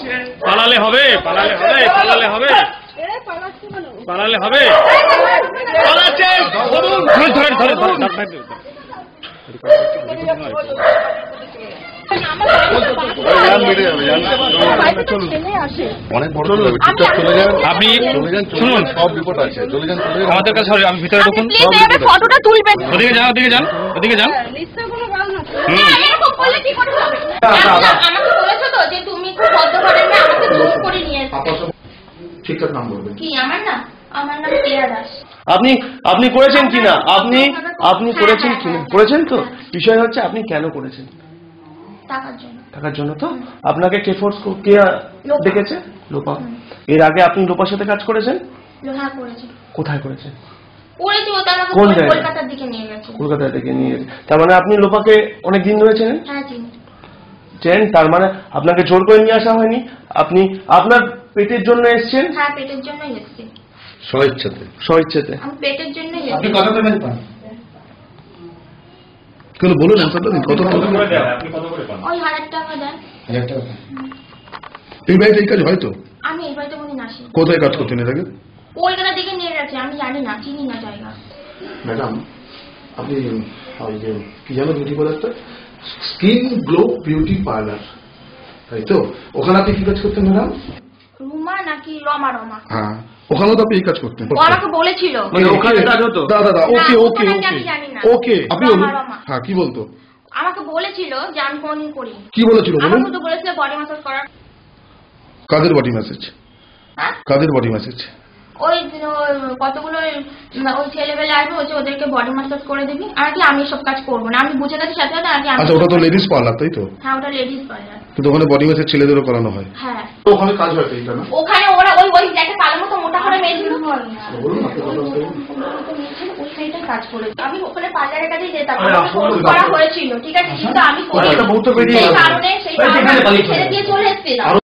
পালালে হবে, পালালে হবে, পালালে হবে, পালালে হবে। ধরেন ধরেন ধরেন অনেক বড় ঠিকঠাক চলে যান, আপনি শুনুন, সব রিপোর্ট আছে, চলে যান, আমাদের কাছে। আমি ভিতরে ঢুকুন, ফটোটা তুলবেন, ওদিকে যান, ওদিকে যান, ওদিকে যান। ঠিকঠাক নাম বলবেন কি? আমার নাম প্রিয়া দাস। আপনি করেছেন কিনা? আপনি করেছেন কিনা? করেছেন তো। বিষয় হচ্ছে আপনি কেন করেছেন? টাকার জন্য। তো আপনাকে কে ফোর্স কে ডেকেছে? লোপা। এর আগে আপনি লোপার সাথে কাজ করেছেন? কোথায় করেছেন? কোন জায়গায়? কলকাতার দিকে নিয়ে গেছে। কলকাতার দিকে নিয়ে গেছে। তার মানে আপনি লোপাকে অনেক দিন ধরে চেনেন? হ্যাঁ চিনি। চেন, তার মানে আপনাকে জোর করে নিয়ে আসা হয়নি, আপনি আপনার পেটের জন্য এসেছেন? হ্যাঁ পেটের জন্যই এসেছি। স্বইচ্ছাতে? স্বইচ্ছাতে। আমি পেটের জন্যই এসেছি। আপনি কত দেবেন পান? কেন বলুন আনসারটা দিন। কত করে দেন আপনি? কত করে পান? ওই 1000 টাকা দেন। 1000 টাকা। এই বাড়িতে এই কাজ হয় তো? আমি এই বাড়িতে কোনদিন আসি। কোথায় কাজ করতেন এর আগে? কলকাতা দিকে নিয়ে গেছে, আমি জানি না, চিনি না জায়গা। ম্যাডাম আপনি ওই যে কি জানো বিউটি পার্লারটা? স্কিন গ্লো বিউটি পার্লার, তাই তো? ওখানে আপনি কি কাজ করতেন ম্যাডাম? রুমা নাকি রমা? রমা। হ্যাঁ ওখানেও তো আপনি এই কাজ করতেন। ও আমাকে বলেছিল মানে ওখানে কাজ হতো। দাদা ওকে ওকে ওকে আপনি হ্যাঁ কি বলতো? আমাকে বলেছিল যে আমি কোনদিন করি। কি বলেছিল বলুন? আমাকে তো বলেছিল বডি ম্যাসাজ করার। কাদের বডি ম্যাসাজ? হ্যাঁ কাদের বডি ম্যাসাজ? ওই কতগুলো ওই ছেলেবেলা আসবে, হচ্ছে ওদেরকে বডি ম্যাসাজ করে দিবি। আর কি আমি সব কাজ করবো না, আমি বুঝে গেছি সাথে সাথে। আগে আচ্ছা ওটা তো লেডিস পার্লার তাই তো? হ্যাঁ ওটা লেডিস পার্লার। কিন্তু ওখানে বডি ম্যাসাজ ছেলেদেরও করানো হয়? হ্যাঁ। তো ওখানে কাজ হয় এইটা না? ওখানে ওরা ওই একটা কালো মতো মোটা করে মেয়ে ছিল, বলুন আপনি কথা বলুন। ওই সাইডে কাজ করেছি আমি, ওখানে পার্লারের কাছেই যেতাম, করা হয়েছিল ঠিক আছে, কিন্তু আমি সেই কারণে ছেড়ে দিয়ে চলে এসেছিলাম।